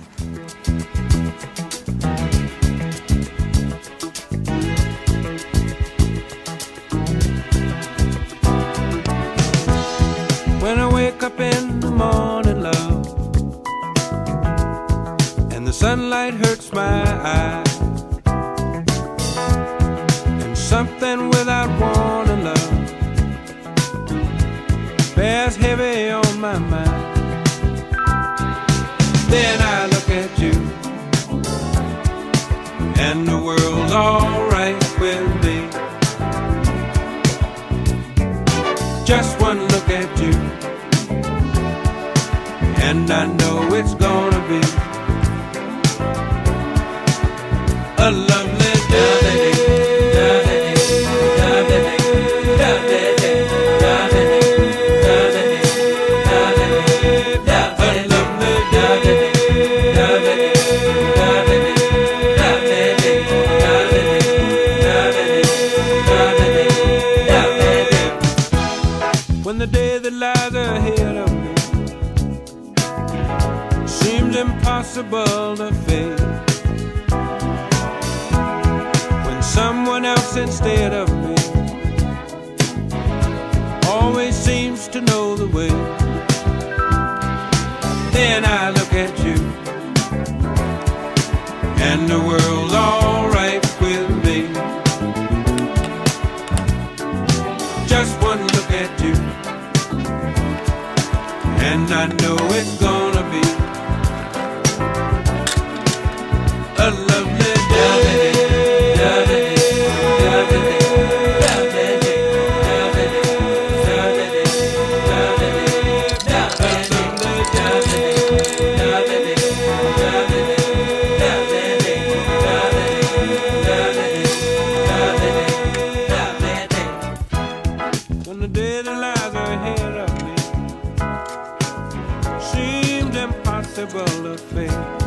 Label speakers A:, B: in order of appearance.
A: When I wake up in the morning, love, and the sunlight hurts my eyes, and something without warning, love, bears heavy on my mind. Then I look at you, and the world's alright with me. Just one look at you, and I know it's gonna be a lovely day. When the day that lies ahead of me seems impossible to face, when someone else instead of me always seems to know the way, then I look at you, and the world's alright with me. Just one look at you, and I know it's gonna be a lovely day. When the day that lies ahead of me seems impossible to face,